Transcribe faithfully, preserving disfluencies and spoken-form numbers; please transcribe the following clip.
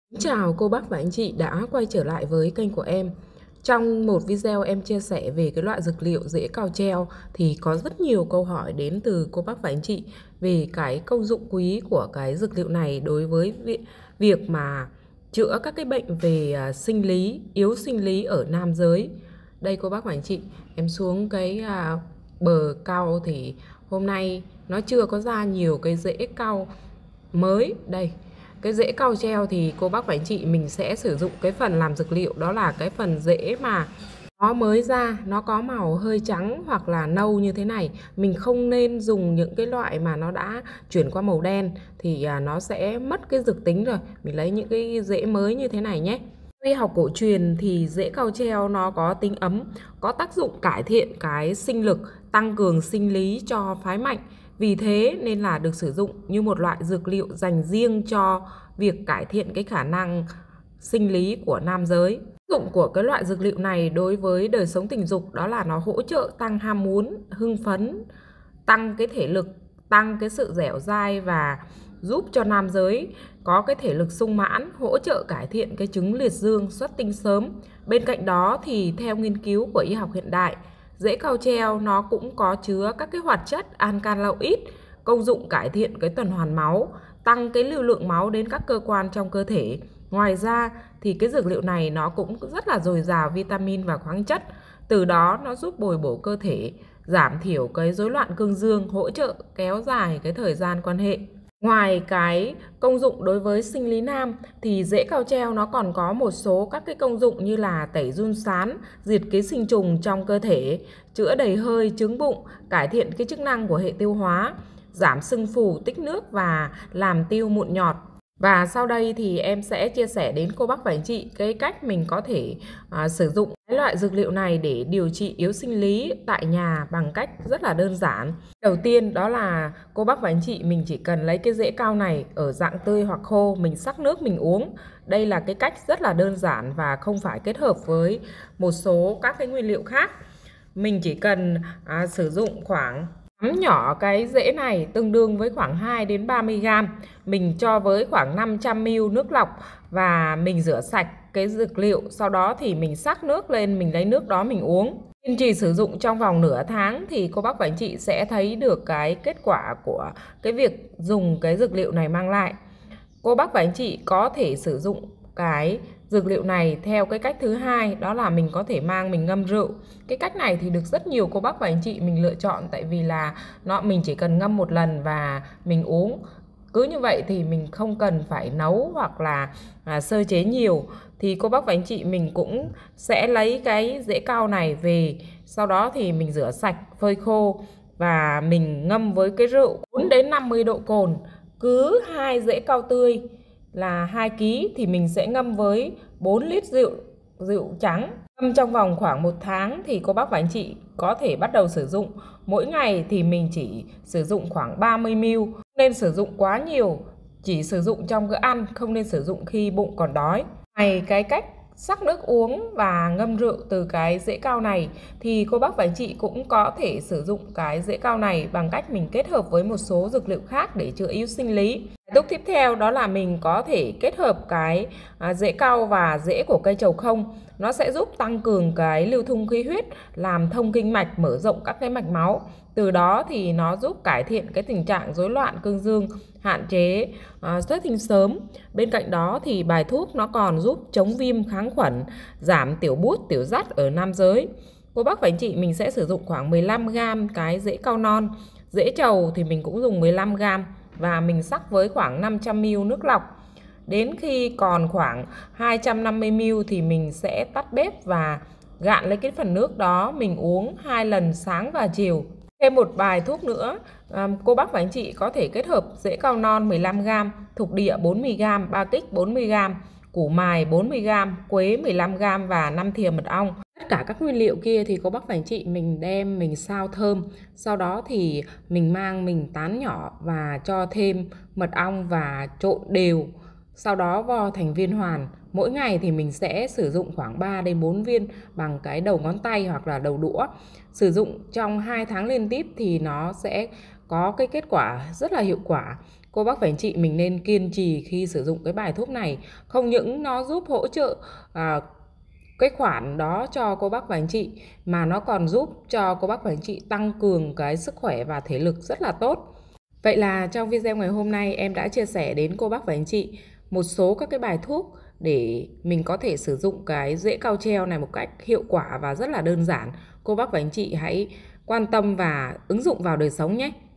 Chào cô bác và anh chị đã quay trở lại với kênh của em. Trong một video em chia sẻ về cái loại dược liệu rễ cao treo thì có rất nhiều câu hỏi đến từ cô bác và anh chị về cái công dụng quý của cái dược liệu này đối với việc mà chữa các cái bệnh về sinh lý, yếu sinh lý ở nam giới. Đây cô bác và anh chị, em xuống cái à, bờ cau thì hôm nay nó chưa có ra nhiều cái rễ cau mới. Đây, cái rễ cau treo thì cô bác và anh chị mình sẽ sử dụng cái phần làm dược liệu, đó là cái phần rễ mà nó mới ra, nó có màu hơi trắng hoặc là nâu như thế này. Mình không nên dùng những cái loại mà nó đã chuyển qua màu đen thì à, nó sẽ mất cái dược tính rồi. Mình lấy những cái rễ mới như thế này nhé. Y học cổ truyền thì rễ cau treo nó có tính ấm, có tác dụng cải thiện cái sinh lực, tăng cường sinh lý cho phái mạnh. Vì thế nên là được sử dụng như một loại dược liệu dành riêng cho việc cải thiện cái khả năng sinh lý của nam giới. Tác dụng của cái loại dược liệu này đối với đời sống tình dục đó là nó hỗ trợ tăng ham muốn, hưng phấn, tăng cái thể lực, tăng cái sự dẻo dai và giúp cho nam giới có cái thể lực sung mãn, hỗ trợ cải thiện cái chứng liệt dương, xuất tinh sớm. Bên cạnh đó thì theo nghiên cứu của y học hiện đại, rễ cau treo nó cũng có chứa các cái hoạt chất alkaloid, công dụng cải thiện cái tuần hoàn máu, tăng cái lưu lượng máu đến các cơ quan trong cơ thể. Ngoài ra thì cái dược liệu này nó cũng rất là dồi dào vitamin và khoáng chất, từ đó nó giúp bồi bổ cơ thể, giảm thiểu cái rối loạn cương dương, hỗ trợ kéo dài cái thời gian quan hệ. Ngoài cái công dụng đối với sinh lý nam thì rễ cau treo nó còn có một số các cái công dụng như là tẩy giun sán, diệt ký sinh trùng trong cơ thể, chữa đầy hơi, chứng bụng, cải thiện cái chức năng của hệ tiêu hóa, giảm sưng phù, tích nước và làm tiêu mụn nhọt. Và sau đây thì em sẽ chia sẻ đến cô bác và anh chị cái cách mình có thể à, sử dụng cái loại dược liệu này để điều trị yếu sinh lý tại nhà bằng cách rất là đơn giản. Đầu tiên đó là cô bác và anh chị mình chỉ cần lấy cái rễ cau này ở dạng tươi hoặc khô, mình sắc nước mình uống. Đây là cái cách rất là đơn giản và không phải kết hợp với một số các cái nguyên liệu khác. Mình chỉ cần à, sử dụng khoảng nắm nhỏ cái rễ này tương đương với khoảng hai đến ba mươi gam. Mình cho với khoảng năm trăm mi li lít nước lọc và mình rửa sạch cái dược liệu. Sau đó thì mình sắc nước lên, mình lấy nước đó mình uống. Kiên trì sử dụng trong vòng nửa tháng thì cô bác và anh chị sẽ thấy được cái kết quả của cái việc dùng cái dược liệu này mang lại. Cô bác và anh chị có thể sử dụng cái dược liệu này theo cái cách thứ hai, đó là mình có thể mang mình ngâm rượu. Cái cách này thì được rất nhiều cô bác và anh chị mình lựa chọn, tại vì là nó mình chỉ cần ngâm một lần và mình uống. Cứ như vậy thì mình không cần phải nấu hoặc là à, sơ chế nhiều. Thì cô bác và anh chị mình cũng sẽ lấy cái rễ cau này về, sau đó thì mình rửa sạch, phơi khô và mình ngâm với cái rượu bốn đến năm mươi độ cồn. Cứ hai rễ cau tươi là hai ki thì mình sẽ ngâm với bốn lít rượu rượu trắng. Ngâm trong vòng khoảng một tháng thì cô bác và anh chị có thể bắt đầu sử dụng. Mỗi ngày thì mình chỉ sử dụng khoảng ba mươi mi li lít, không nên sử dụng quá nhiều, chỉ sử dụng trong bữa ăn, không nên sử dụng khi bụng còn đói. Ngoài cái cách sắc nước uống và ngâm rượu từ cái rễ cau này thì cô bác và anh chị cũng có thể sử dụng cái rễ cau này bằng cách mình kết hợp với một số dược liệu khác để chữa yếu sinh lý. Bước tiếp theo đó là mình có thể kết hợp cái à, rễ cau và rễ của cây trầu không. Nó sẽ giúp tăng cường cái lưu thông khí huyết, làm thông kinh mạch, mở rộng các cái mạch máu. Từ đó thì nó giúp cải thiện cái tình trạng rối loạn cương dương, hạn chế à, xuất tinh sớm. Bên cạnh đó thì bài thuốc nó còn giúp chống viêm, kháng khuẩn, giảm tiểu bút, tiểu dắt ở nam giới. Cô bác và anh chị mình sẽ sử dụng khoảng mười lăm gam cái rễ cau non. Rễ trầu thì mình cũng dùng mười lăm gam và mình sắc với khoảng năm trăm mi li lít nước lọc. Đến khi còn khoảng hai trăm năm mươi mi li lít thì mình sẽ tắt bếp và gạn lấy cái phần nước đó, mình uống hai lần sáng và chiều. Thêm một bài thuốc nữa, cô bác và anh chị có thể kết hợp rễ cau non mười lăm gam, thục địa bốn mươi gam, ba kích bốn mươi gam, củ mài bốn mươi gam, quế mười lăm gam và năm thìa mật ong. Tất cả các nguyên liệu kia thì cô bác và anh chị mình đem mình xào thơm, sau đó thì mình mang mình tán nhỏ và cho thêm mật ong và trộn đều. Sau đó vo thành viên hoàn. Mỗi ngày thì mình sẽ sử dụng khoảng ba đến bốn viên bằng cái đầu ngón tay hoặc là đầu đũa. Sử dụng trong hai tháng liên tiếp thì nó sẽ có cái kết quả rất là hiệu quả. Cô cô bác và anh chị mình nên kiên trì khi sử dụng cái bài thuốc này. Không những nó giúp hỗ trợ à, cái khoản đó cho cô bác và anh chị, mà nó còn giúp cho cô bác và anh chị tăng cường cái sức khỏe và thể lực rất là tốt. Vậy là trong video ngày hôm nay em đã chia sẻ đến cô bác và anh chị một số các cái bài thuốc để mình có thể sử dụng cái rễ cao treo này một cách hiệu quả và rất là đơn giản. Cô bác và anh chị hãy quan tâm và ứng dụng vào đời sống nhé.